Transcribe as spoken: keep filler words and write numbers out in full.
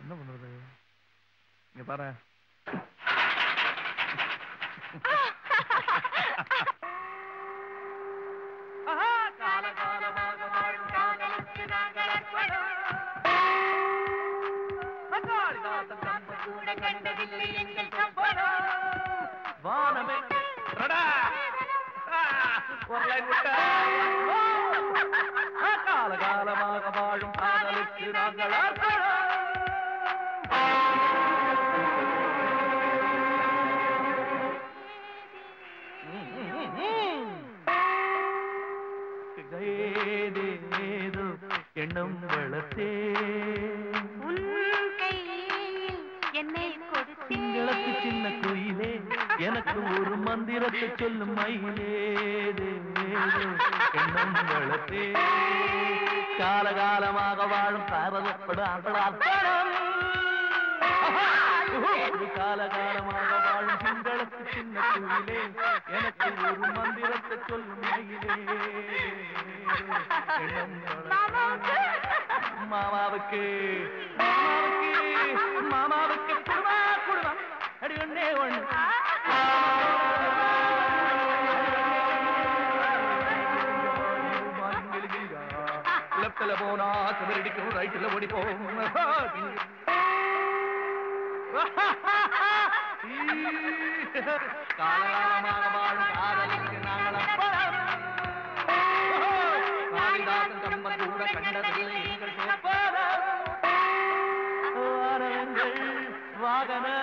என்ன பண்றது? இங்க பாரு. காலகாலமாக வாழும் காதலுக்கு நாங்கள் அர்ப்பணம். காளிதாசன் கம்பன் கூட கண்டதில்லை எங்கள் கம்பனம். வானமே ஒரு லைன் விட்ட. காலகாலமாக வாழும் காதலுக்கு நாங்கள் அர்ப்பணம். ஏதேதோ எண்ணம் வளர்த்தே என்னை கொடுத்தேங்களுக்கு சின்ன குயிலே எனக்கு ஒரு மந்திரத்தை சொல்லும் மயிலேதேதோ எண்ணம் வளர்த்தே காலகாலமாக வாழும் காதலப்படும் காலகாலமாக வாழும் சிங்களுக்கு சின்ன குயிலே எனக்கு ஒரு மந்திரத்தை சொல்லும் மயிலே. மாமாவுக்கு மாமாவுக்கு மாமாவுக்கு குடுமா குடுமா அடி ஒண்ணே ஒண்ணு. லெப்ட்ல போனா சிவரடிக்கும் ரைட்ல ஓடி போகும். காலகாலமாக வாழும் காதலுக்கு நாங்கள் அர்ப்பணம். காளிதாசன் கம்பன் கூட கண்டதில்லை எங்கள் வாகன